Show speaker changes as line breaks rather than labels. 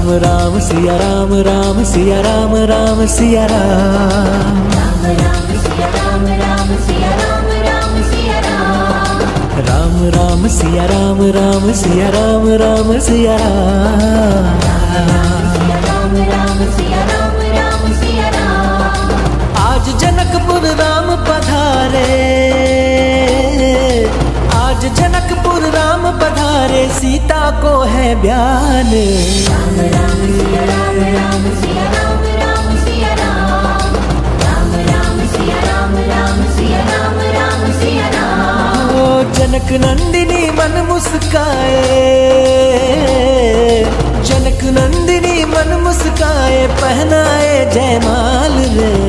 राम सिया राम, राम सिया राम, राम सिया राम।
राम राम सिया राम, राम सिया राम, राम सिया राम।
राम राम सिया राम, राम सिया राम, राम सिया राम।
राम राम सिया राम, राम सिया राम।
आज जनकपुर राम पधारे, आज जनकपुर राम पधारे, सीता को है ब्यान।
राम राम सिया राम, राम सिया राम, राम सिया राम। राम राम सिया राम, राम सिया राम, राम सिया राम।
ओ जनक नंदिनी मन मुस्काए, जनक नंदिनी मन मुस्काए, पहनाए जयमाल रे।